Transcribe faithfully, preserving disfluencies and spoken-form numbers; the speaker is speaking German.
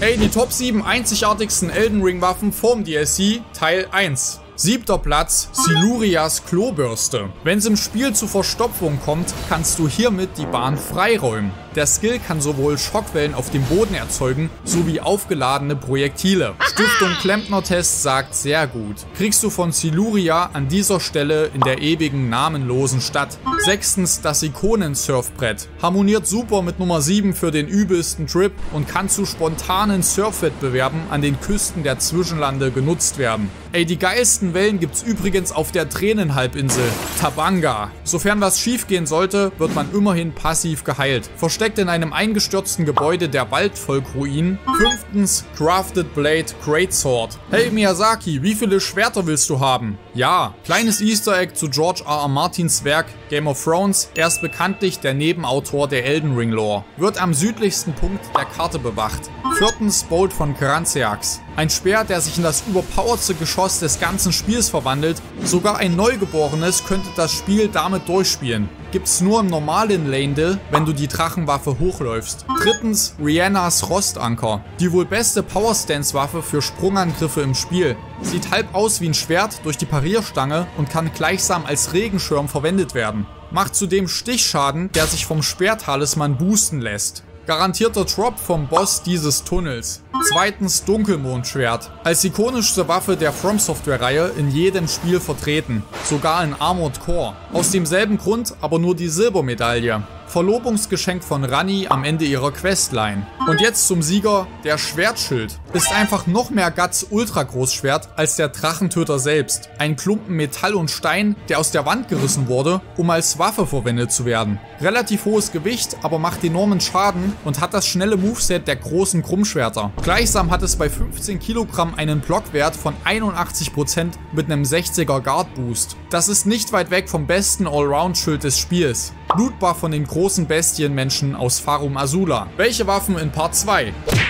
Okay, die Top sieben einzigartigsten Elden Ring Waffen vom D L C, Teil eins. Siebter Platz, Silurias Klobürste. Wenn es im Spiel zu Verstopfung kommt, kannst du hiermit die Bahn freiräumen. Der Skill kann sowohl Schockwellen auf dem Boden erzeugen, sowie aufgeladene Projektile. Stiftung Klempner-Test sagt sehr gut. Kriegst du von Siluria an dieser Stelle in der ewigen namenlosen Stadt. Sechstens, das Ikonen-Surfbrett. Harmoniert super mit Nummer sieben für den übelsten Trip und kann zu spontanen Surfwettbewerben an den Küsten der Zwischenlande genutzt werden. Ey, die geilsten Wellen gibt's übrigens auf der Tränenhalbinsel, Tabanga. Sofern was schief gehen sollte, wird man immerhin passiv geheilt. Versteckt in einem eingestürzten Gebäude der Waldvolkruinen. Fünftens, Crafted Blade Greatsword. Hey Miyazaki, wie viele Schwerter willst du haben? Ja, kleines Easter Egg zu George R R. Martins Werk Game of Thrones. Er ist bekanntlich der Nebenautor der Elden Ring Lore. Wird am südlichsten Punkt der Karte bewacht. Viertens, Bolt von Kranzeax. Ein Speer, der sich in das überpowerste Geschoss des ganzen Spiels verwandelt. Sogar ein Neugeborenes könnte das Spiel damit durchspielen. Gibt's nur im normalen Lane-Dill, wenn du die Drachenwaffe hochläufst. Drittens, Rihannas Rostanker. Die wohl beste Power-Stance-Waffe für Sprungangriffe im Spiel. Sieht halb aus wie ein Schwert durch die Parierstange und kann gleichsam als Regenschirm verwendet werden. Macht zudem Stichschaden, der sich vom Speertalisman boosten lässt. Garantierter Drop vom Boss dieses Tunnels. Zweitens, Dunkelmondschwert. Als ikonischste Waffe der From Software-Reihe in jedem Spiel vertreten. Sogar in Armored Core. Aus demselben Grund aber nur die Silbermedaille. Verlobungsgeschenk von Ranni am Ende ihrer Questline. Und jetzt zum Sieger, der Schwertschild. Ist einfach noch mehr Guts Ultra-Großschwert als der Drachentöter selbst. Ein Klumpen Metall und Stein, der aus der Wand gerissen wurde, um als Waffe verwendet zu werden. Relativ hohes Gewicht, aber macht enormen Schaden und hat das schnelle Moveset der großen Krummschwerter. Gleichsam hat es bei fünfzehn Kilogramm einen Blockwert von einundachtzig Prozent mit einem sechziger Guard Boost. Das ist nicht weit weg vom besten Allround-Schild des Spiels. Blutbar von den großen Bestienmenschen aus Farum Azula. Welche Waffen in Part zwei?